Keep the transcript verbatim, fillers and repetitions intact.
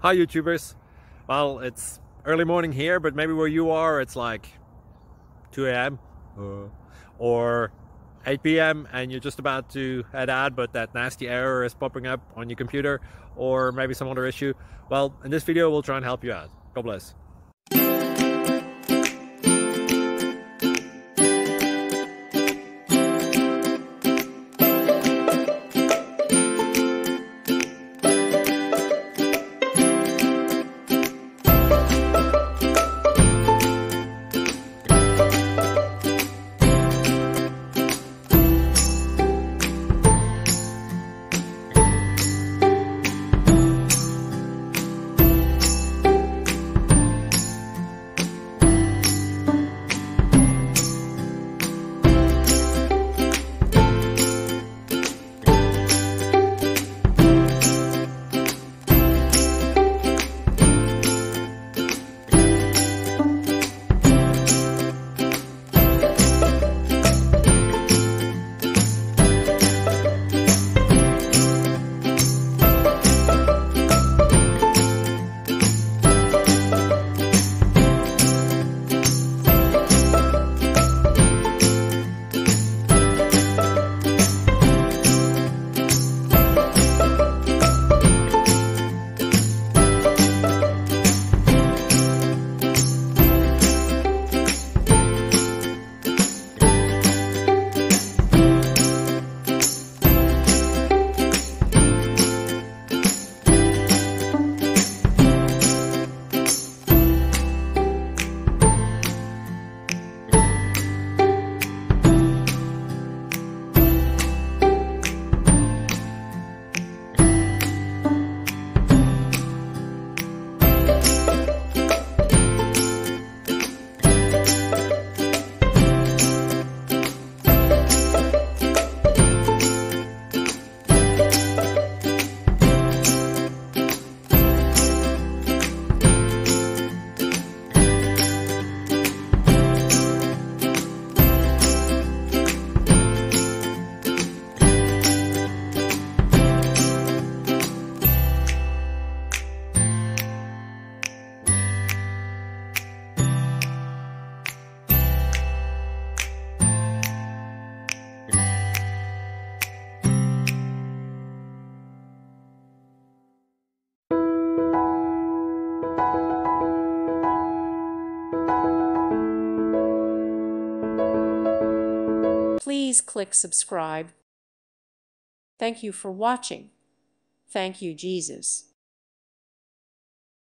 Hi YouTubers. Well, it's early morning here, but maybe where you are it's like two A M uh, or eight P M and you're just about to head out, but that nasty error is popping up on your computer, or maybe some other issue. Well, in this video we'll try and help you out. God bless. Please click subscribe. Thank you for watching. Thank you, Jesus.